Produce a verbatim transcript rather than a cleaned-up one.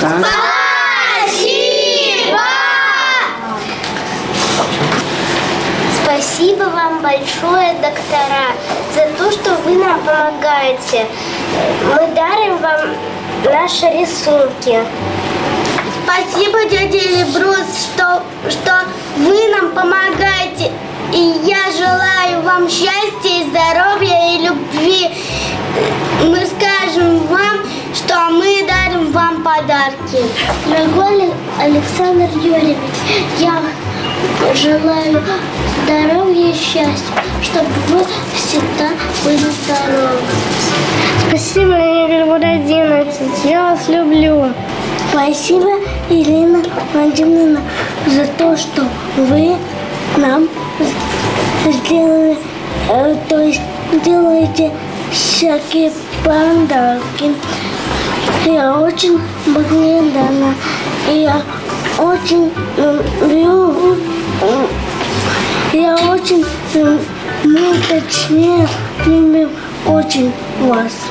Спасибо! Спасибо вам большое, доктора, за то, что вы нам помогаете. Мы дарим вам наши рисунки. Спасибо, дядя Эльбрус, что, что вы нам помогаете. И я желаю вам счастья и здоровья и любви. Мы скажем вам, что мы дарим вам подарки. Дорогой Александр Юрьевич, я желаю здоровья и счастья, чтобы вы всегда были здоровы. Спасибо, Игорь Бородинец, я вас люблю. Спасибо, Ирина Владимировна, за то, что вы нам сделали, э, то есть делаете всякие подарки. Я очень благодарна. Я очень люблю, я очень, ну, точнее, люблю очень вас.